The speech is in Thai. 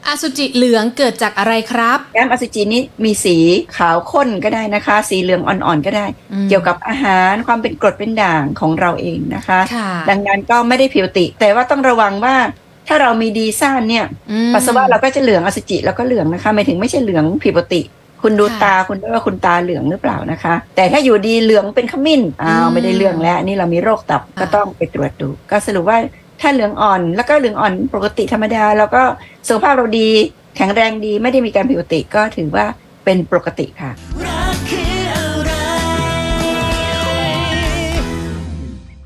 อสุจิเหลืองเกิดจากอะไรครับน้ำอสุจินี้มีสีขาวข้นก็ได้นะคะสีเหลืองอ่อนๆก็ได้เกี่ยวกับอาหารความเป็นกรดเป็นด่างของเราเองนะคะดังนั้นก็ไม่ได้ผิดปกติแต่ว่าต้องระวังว่าถ้าเรามีดีซ่านเนี่ยปัสสาวะเราก็จะเหลืองอสุจิเราก็เหลืองนะคะหมายถึงไม่ใช่เหลืองผิดปกติคุณดูตาคุณด้วยว่าคุณตาเหลืองหรือเปล่านะคะแต่ถ้าอยู่ดีเหลืองเป็นขมิ้นไม่ได้เรื่องแล้วนี่เรามีโรคตับก็ต้องไปตรวจดูก็สรุปว่าถ้าเหลืองอ่อนแล้วก็เหลืองอ่อนปกติธรรมดาแล้วก็สุขภาพเราดีแข็งแรงดีไม่ได้มีการผิดปกติก็ถือว่าเป็นปกติค่ะ